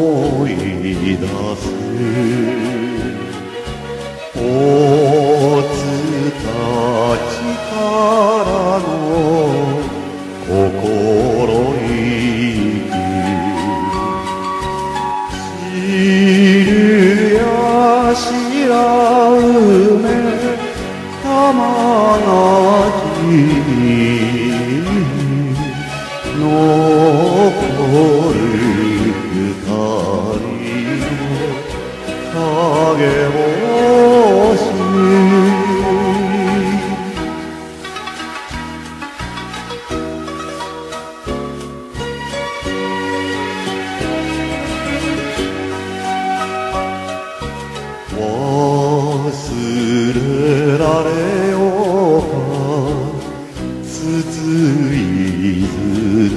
思い出す大津たちからの心意気知るや知らうめ玉なき残る二人の影星忘れられようかつついずつ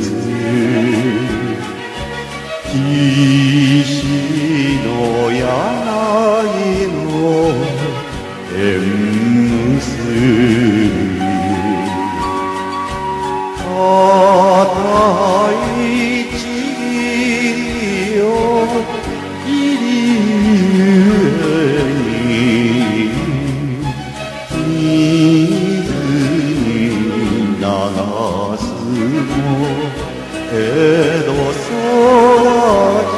岸の柳の縁結び固い地を入り江戸育ち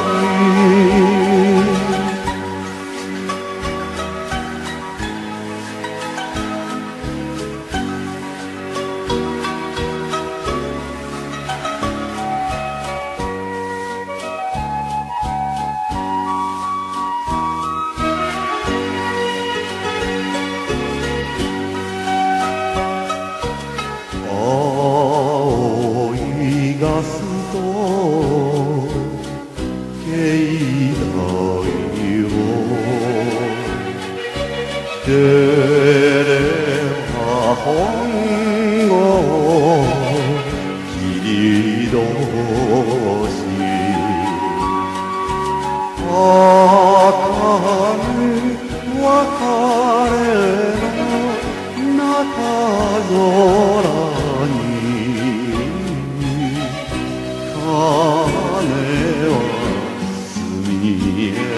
青いガスと境内を出れば本郷切り通し儚ぬ別れの中空に鐘は澄みえ